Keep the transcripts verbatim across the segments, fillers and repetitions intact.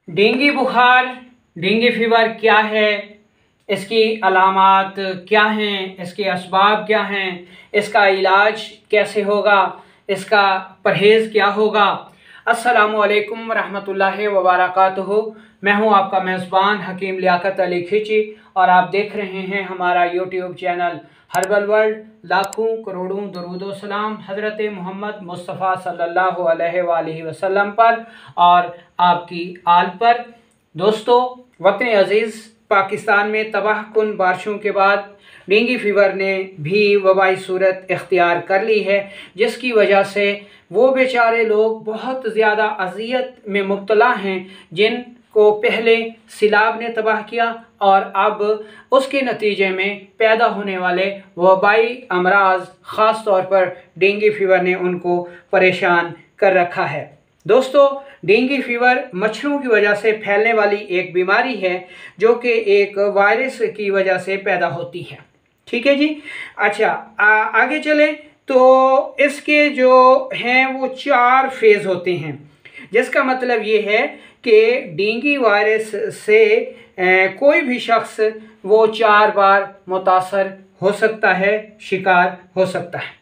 Dengue बुखार, dengue fever क्या है, इसकी अलामात क्या हैं, इसके असबाब क्या हैं, इसका इलाज कैसे होगा, इसका परहेज़ क्या होगा। अस्सलामु अलैकुम रहमतुल्लाहि व बरकातुहू। मैं हूं आपका मेज़बान हकीम लियाकत अली खिची और आप देख रहे हैं हमारा यूट्यूब चैनल हर्बल वर्ल्ड। लाखों करोड़ों दरूद सलाम हज़रत मोहम्मद मुस्तफ़ा सल्लल्लाहु अलैहि वसल्लम पर और आपकी आल पर। दोस्तों, वतन अज़ीज़ पाकिस्तान में तबाह कुन बारिशों के बाद डेंगू फीवर ने भी वबाई सूरत इख्तियार कर ली है, जिसकी वजह से वो बेचारे लोग बहुत ज़्यादा अज़ियत में मुब्तला हैं जिनको पहले सैलाब ने तबाह किया और अब उसके नतीजे में पैदा होने वाले वबाई अमराज ख़ास तौर पर डेंगू फीवर ने उनको परेशान कर रखा है। दोस्तों, डेंगू फीवर मच्छरों की वजह से फैलने वाली एक बीमारी है जो कि एक वायरस की वजह से पैदा होती है। ठीक है जी। अच्छा, आ, आगे चले तो इसके जो हैं वो चार फेज़ होते हैं, जिसका मतलब ये है कि डेंगू वायरस से ए, कोई भी शख्स वो चार बार मुतासर हो सकता है, शिकार हो सकता है।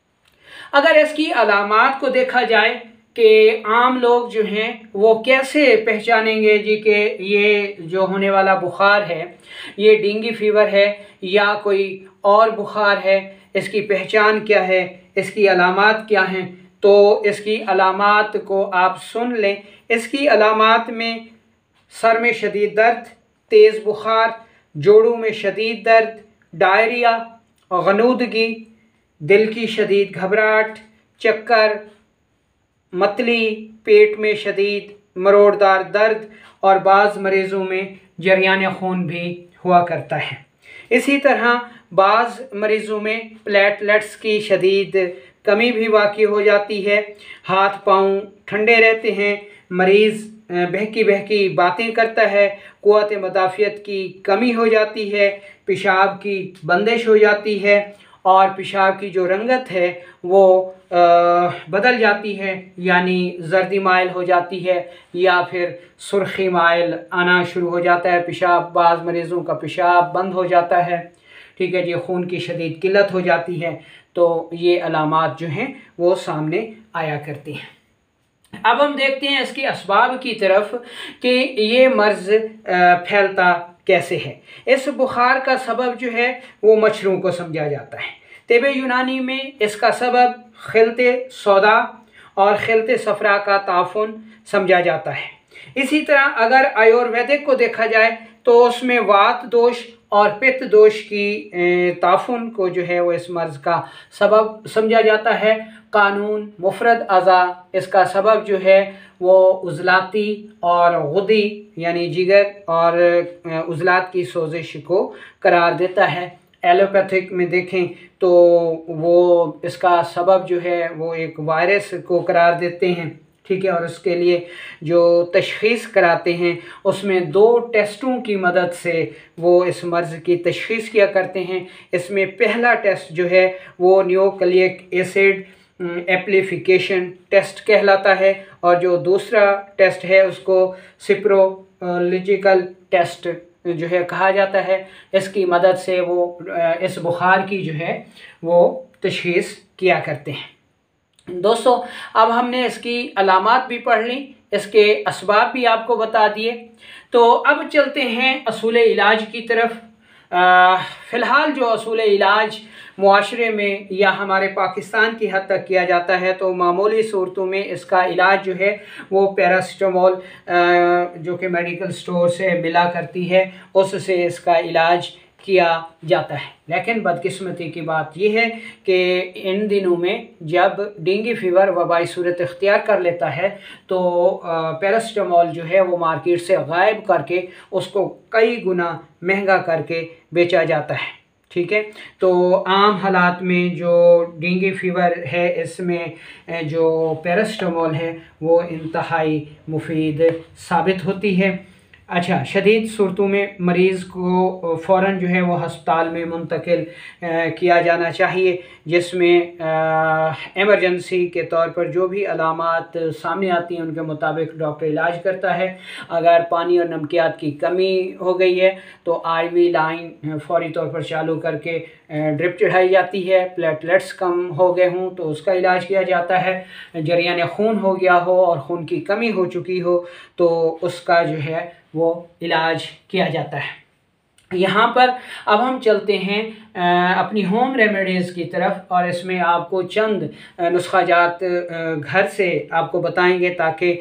अगर इसकी अलामात को देखा जाए कि आम लोग जो हैं वो कैसे पहचानेंगे जी कि ये जो होने वाला बुखार है ये डेंगू फीवर है या कोई और बुखार है, इसकी पहचान क्या है, इसकी अलामात क्या हैं, तो इसकी अलामात को आप सुन लें। इसकी अलामात में सर में शदीद दर्द, तेज़ बुखार, जोड़ों में शदीद दर्द, डायरिया, गनूदगी, दिल की शदीद घबराहट, चक्कर, मतली, पेट में शदीद मरोड़दार दर्द और बाज़ मरीज़ों में जरियान खून भी हुआ करता है। इसी तरह बाज़ मरीज़ों में प्लेटलेट्स की शदीद कमी भी वाक़ई हो जाती है। हाथ पाँव ठंडे रहते हैं, मरीज़ बहकी बहकी बातें करता है, क़ुव्वत मदाफ़ियत की कमी हो जाती है, पेशाब की बंदिश हो जाती है और पेशाब की जो रंगत है वो आ, बदल जाती है, यानी जर्दी माइल हो जाती है या फिर सुर्खी माइल आना शुरू हो जाता है। पेशाब, बाज़ मरीज़ों का पेशाब बंद हो जाता है। ठीक है जी। खून की शदीद किल्लत हो जाती है। तो ये अलामात जो हैं वो सामने आया करती हैं। अब हम देखते हैं इसके असबाब की तरफ कि ये मर्ज़ फैलता कैसे है। इस बुखार का सबब जो है वो मच्छरों को समझा जाता है। तिब यूनानी में इसका सबब खिलते सौदा और खिलते सफरा का ताफुन समझा जाता है। इसी तरह अगर आयुर्वेदिक को देखा जाए तो उसमें वात दोष और पित्त दोष की ताफुन को जो है वो इस मर्ज़ का सबब समझा जाता है। कानून मुफरद अज़ा इसका सबब जो है वो उज़लाती और गुदी यानी जिगर और उज़लात की सोजिश को करार देता है। एलोपैथिक में देखें तो वो इसका सबब जो है वो एक वायरस को करार देते हैं। ठीक है। और उसके लिए जो तशख़ीस कराते हैं उसमें दो टेस्टों की मदद से वो इस मर्ज़ की तशख़ीस किया करते हैं। इसमें पहला टेस्ट जो है वो न्यूक्लिक एसिड एम्प्लीफिकेशन टेस्ट कहलाता है और जो दूसरा टेस्ट है उसको सिप्रोलॉजिकल टेस्ट जो है कहा जाता है। इसकी मदद से वो इस बुखार की जो है वो तशख़ीस किया करते हैं। दोस्तों, अब हमने इसकी अलामात भी पढ़ ली, इसके असबाब भी आपको बता दिए, तो अब चलते हैं असूल इलाज की तरफ। फ़िलहाल जो असूल इलाज मुआशरे में या हमारे पाकिस्तान की हद तक किया जाता है तो मामूली सूरतों में इसका इलाज जो है वो पैरासिटामोल जो कि मेडिकल स्टोर से मिला करती है उससे इसका इलाज किया जाता है। लेकिन बदकिस्मती की बात यह है कि इन दिनों में जब डेंगू फीवर वबाई सूरत इख्तियार कर लेता है तो पैरासिटामोल जो है वो मार्केट से गायब करके उसको कई गुना महंगा करके बेचा जाता है। ठीक है। तो आम हालात में जो डेंगू फीवर है इसमें जो पैरासिटामोल है वो इंतहाई मुफीद साबित होती है। अच्छा, शदीद सूरतों में मरीज़ को फ़ौरन जो है वो हस्पताल में मुंतकिल किया जाना चाहिए, जिसमें एमरजेंसी के तौर पर जो भी अलामात सामने आती हैं उनके मुताबिक डॉक्टर इलाज करता है। अगर पानी और नमकियात की कमी हो गई है तो आईवी लाइन फौरी तौर पर चालू करके ड्रिप चढ़ाई जाती है। प्लेटलेट्स कम हो गए हों तो उसका इलाज किया जाता है। जरियान खून हो गया हो और खून की कमी हो चुकी हो तो उसका जो है वो इलाज किया जाता है। यहाँ पर अब हम चलते हैं अपनी होम रेमेडीज़ की तरफ, और इसमें आपको चंद नुस्खा जात घर से आपको बताएंगे ताकि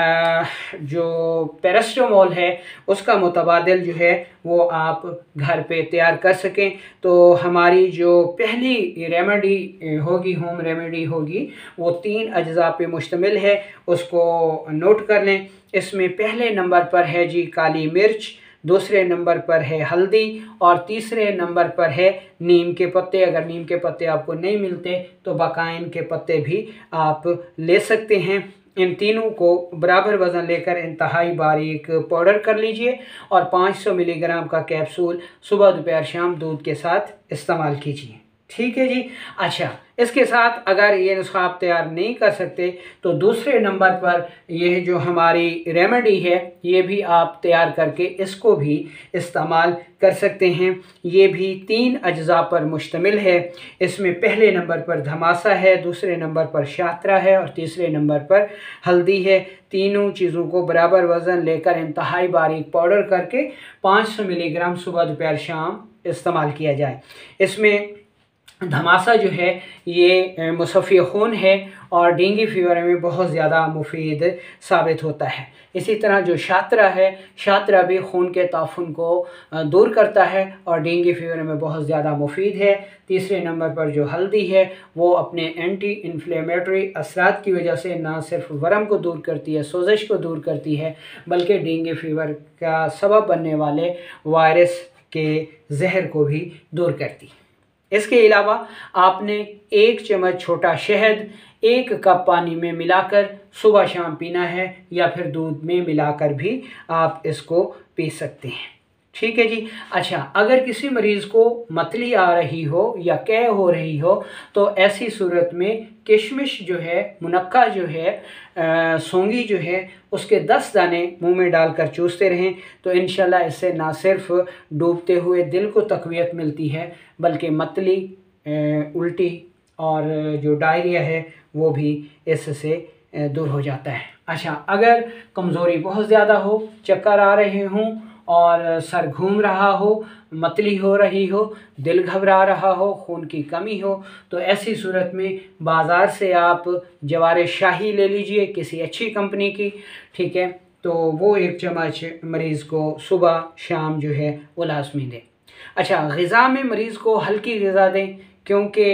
जो पैरास्टामोल है उसका मुतबादिल जो है वो आप घर पे तैयार कर सकें। तो हमारी जो पहली रेमेडी होगी, होम रेमेडी होगी, वो तीन अज्जा पे मुश्तमिल है, उसको नोट कर लें। इसमें पहले नंबर पर है जी काली मिर्च, दूसरे नंबर पर है हल्दी और तीसरे नंबर पर है नीम के पत्ते। अगर नीम के पत्ते आपको नहीं मिलते तो बकाइन के पत्ते भी आप ले सकते हैं। इन तीनों को बराबर वज़न लेकर इंतहाई बारीक पाउडर कर लीजिए और पाँच सौ मिलीग्राम का कैप्सूल सुबह दोपहर शाम दूध के साथ इस्तेमाल कीजिए। ठीक है जी। अच्छा, इसके साथ अगर ये नुस्खा आप तैयार नहीं कर सकते तो दूसरे नंबर पर ये जो हमारी रेमेडी है ये भी आप तैयार करके इसको भी इस्तेमाल कर सकते हैं। ये भी तीन अज्जा पर मुश्तमिल है। इसमें पहले नंबर पर धमासा है, दूसरे नंबर पर शात्रा है और तीसरे नंबर पर हल्दी है। तीनों चीज़ों को बराबर वज़न लेकर इंतहाई बारीक पाउडर करके पाँच सौ मिलीग्राम सुबह दोपहर शाम इस्तेमाल किया जाए। इसमें धमासा जो है ये मुसफ़ी खून है और डेंगू फीवर में बहुत ज़्यादा मुफीद साबित होता है। इसी तरह जो शात्रा है, शात्रा भी खून के ताफुन को दूर करता है और डेंगू फीवर में बहुत ज़्यादा मुफीद है। तीसरे नंबर पर जो हल्दी है वो अपने एंटी इन्फ्लेमेटरी असरात की वजह से ना सिर्फ वरम को दूर करती है, सोजिश को दूर करती है, बल्कि डेंगू फीवर का सबब बनने वाले वायरस के जहर को भी दूर करती है। इसके अलावा आपने एक चम्मच छोटा शहद एक कप पानी में मिलाकर सुबह शाम पीना है या फिर दूध में मिलाकर भी आप इसको पी सकते हैं। ठीक है जी। अच्छा, अगर किसी मरीज़ को मतली आ रही हो या कै हो रही हो तो ऐसी सूरत में किशमिश जो है, मुनक्का जो है, आ, सौंगी जो है, उसके दस दाने मुंह में डालकर चूसते रहें तो इंशाल्लाह इससे ना सिर्फ डूबते हुए दिल को तक़वियत मिलती है बल्कि मतली, उल्टी और जो डायरिया है वो भी इससे दूर हो जाता है। अच्छा, अगर कमज़ोरी बहुत ज़्यादा हो, चक्कर आ रहे हों और सर घूम रहा हो, मतली हो रही हो, दिल घबरा रहा हो, खून की कमी हो, तो ऐसी सूरत में बाज़ार से आप जवार शाही ले लीजिए किसी अच्छी कंपनी की। ठीक है, तो वो एक चम्मच मरीज़ को सुबह शाम जो है वो लाजमी दें। अच्छा, ग़िज़ा में मरीज़ को हल्की ग़िज़ा दें क्योंकि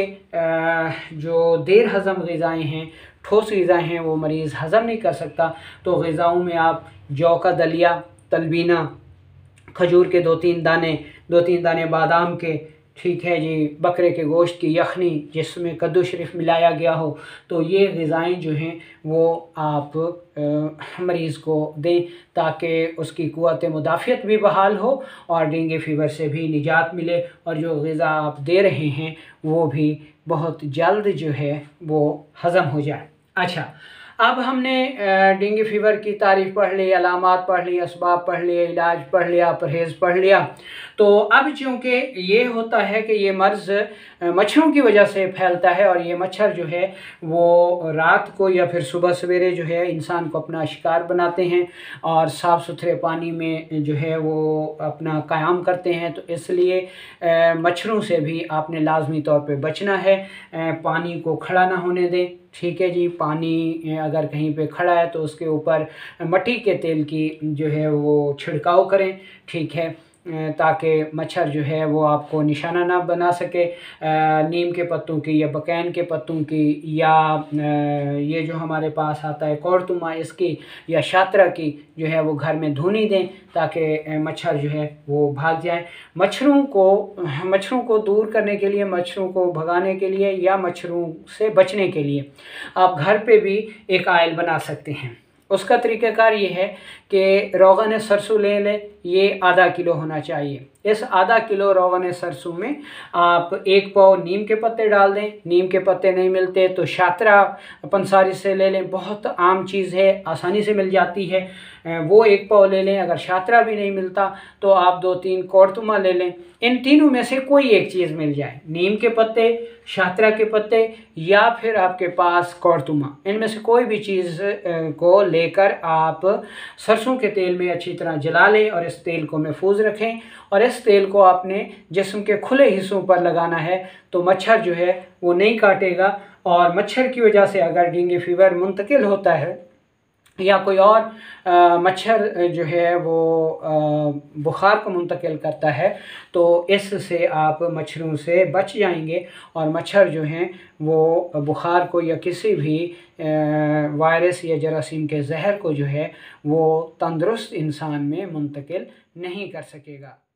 जो देर हज़म ग़िज़ाएँ हैं, ठोस ग़िज़ाएँ हैं, वो मरीज़ हज़म नहीं कर सकता। तो ग़िज़ाओं में आप जौ का दलिया, तलबीना, खजूर के दो तीन दाने, दो तीन दाने बादाम के, ठीक है जी, बकरे के गोश्त की यखनी जिसमें कद्दू शरीफ मिलाया गया हो, तो ये ग़िज़ाएँ जो हैं वो आप आ, मरीज़ को दें ताकि उसकी क़ुव्वत मुदाफ़ियत भी बहाल हो और डेंगू फीवर से भी निजात मिले और जो ग़िज़ा आप दे रहे हैं वो भी बहुत जल्द जो है वो हज़म हो जाए। अच्छा, अब हमने डेंगू फीवर की तारीफ़ पढ़ ली, अलामात पढ़ ली, असबाब पढ़ लिए, इलाज पढ़ लिया, परहेज़ पढ़ लिया। तो अब चूँकि ये होता है कि ये मर्ज़ मच्छरों की वजह से फैलता है और ये मच्छर जो है वो रात को या फिर सुबह सवेरे जो है इंसान को अपना शिकार बनाते हैं और साफ़ सुथरे पानी में जो है वो अपना क़याम करते हैं। तो इसलिए मच्छरों से भी आपने लाजमी तौर पे बचना है। पानी को खड़ा ना होने दें। ठीक है जी, पानी अगर कहीं पे खड़ा है तो उसके ऊपर मट्टी के तेल की जो है वो छिड़काव करें। ठीक है, ताकि मच्छर जो है वो आपको निशाना ना बना सके। नीम के पत्तों की या बकैन के पत्तों की या ये जो हमारे पास आता है कौड़तुमा, इसकी या शात्रा की जो है वो घर में धुनी दें ताकि मच्छर जो है वो भाग जाए। मच्छरों को मच्छरों को दूर करने के लिए, मच्छरों को भगाने के लिए या मच्छरों से बचने के लिए आप घर पे भी एक आयल बना सकते हैं। उसका तरीक़ाकार ये है कि रोग़न सरसों ले लें, ये आधा किलो होना चाहिए। इस आधा किलो रोग़न सरसों में आप एक पाव नीम के पत्ते डाल दें। नीम के पत्ते नहीं मिलते तो शात्रा पंसारी से ले लें, बहुत आम चीज़ है, आसानी से मिल जाती है, वो एक पाव ले लें। अगर शात्रा भी नहीं मिलता तो आप दो तीन कौड़तुमा ले लें। इन तीनों में से कोई एक चीज़ मिल जाए, नीम के पत्ते, शात्रा के पत्ते या फिर आपके पास कौड़तुमा, इनमें से कोई भी चीज़ को लेकर आप सरसों के तेल में अच्छी तरह जला लें और इस तेल को महफूज रखें। और इस तेल को आपने जिस्म के खुले हिस्सों पर लगाना है तो मच्छर जो है वो नहीं काटेगा। और मच्छर की वजह से अगर डेंगू फीवर मुंतकिल होता है या कोई और आ, मच्छर जो है वो आ, बुखार को मुंतकिल करता है तो इससे आप मच्छरों से बच जाएंगे और मच्छर जो हैं वो बुखार को या किसी भी वायरस या जरासीम के जहर को जो है वो तंदुरुस्त इंसान में मुंतकिल नहीं कर सकेगा।